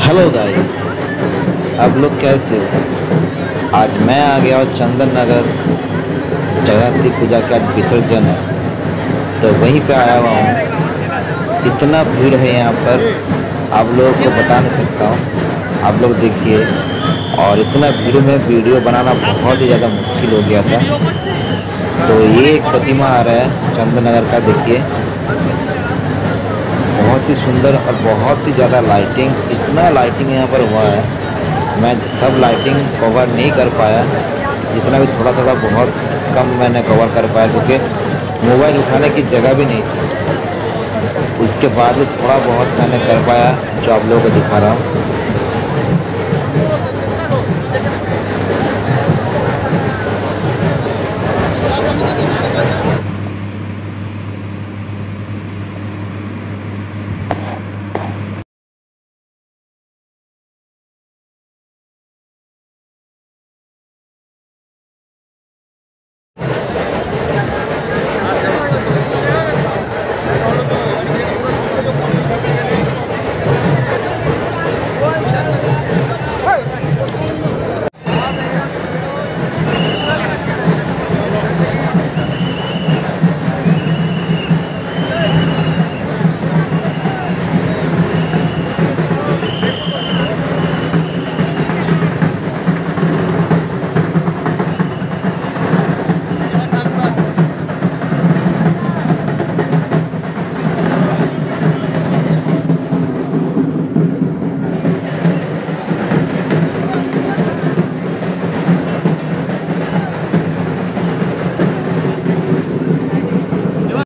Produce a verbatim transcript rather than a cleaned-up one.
Hello guys, आप लोग कैसे हो। आज मैं आ गया हूँ चंदन नगर, जगन्नाथ पूजा का आज विसर्जन है तो वहीं पे आया हुआ हूँ। इतना भीड़ है यहाँ पर, आप लोगों को बता नहीं सकता हूँ। आप लोग देखिए, और इतना भीड़ में वीडियो बनाना बहुत ही ज़्यादा मुश्किल हो गया था। तो ये एक प्रतिमा आ रहा है चंदन नगर का, देखिए बहुत ही सुंदर और बहुत ही ज़्यादा लाइटिंग, इतना लाइटिंग यहाँ पर हुआ है। मैं सब लाइटिंग कवर नहीं कर पाया, जितना भी थोड़ा थोड़ा बहुत कम मैंने कवर कर पाया, क्योंकि मोबाइल उठाने की जगह भी नहीं थी। उसके बाद भी थोड़ा बहुत मैंने कर पाया, जो आप लोगों को दिखा रहा हूँ।